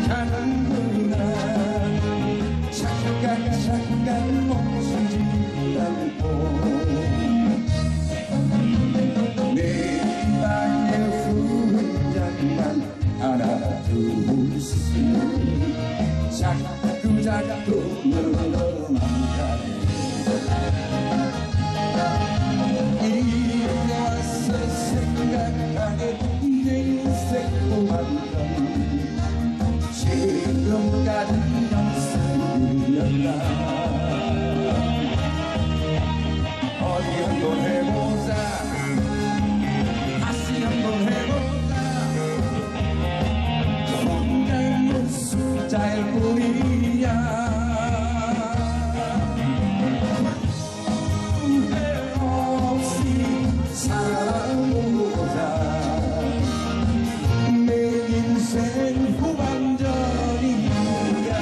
가는구나. 잠깐 멈추지 않고 내 방의 훈장만 하나 둘씩 자꾸 늘어만 가네. 이제 와서 생각하게 내 인생도 한번 지금까지 연습이었나. 어디 한번 해보자. 다시 한번 해보자. 혼자는 숫자일 뿐이야. 후회 없이 살아보자. 내 인생 후반전이야.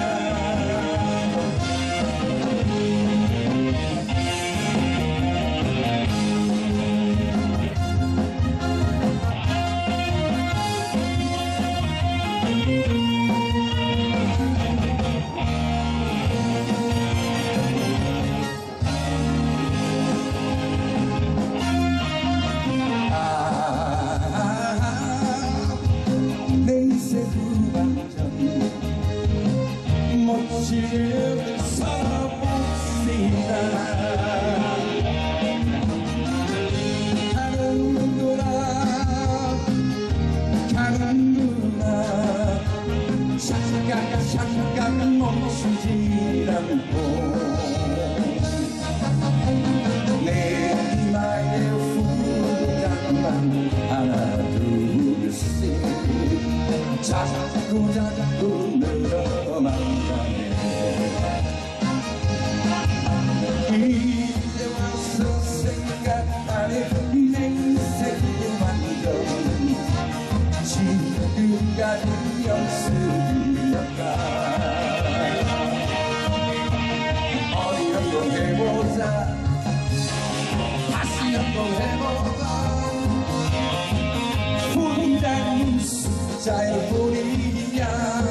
멋지게 살아봅시다. 가는구나. 잠깐 멈추지 않고 내 이마에 후장만 하나 둘씩 자꾸 늘어만 가네. 이제 와서 생각하네. 내 인생 완전 지금까지 연습이었다. 어디 한번 해보자. 다시 한번 해보자. 혼자는 숫자일 뿐이야.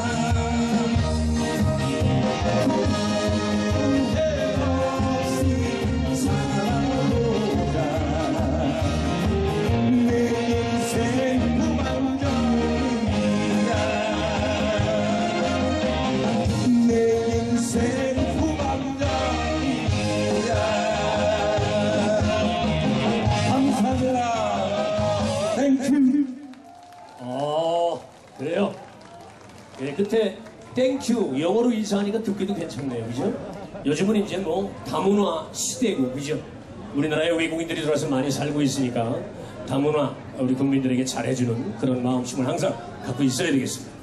그래요. 예, 끝에 땡큐 영어로 인사하니까 듣기도 괜찮네요, 그죠? 요즘은 이제 뭐 다문화 시대고, 그죠? 우리나라에 외국인들이 들어와서 많이 살고 있으니까 다문화 우리 국민들에게 잘해주는 그런 마음심을 항상 갖고 있어야 되겠습니다.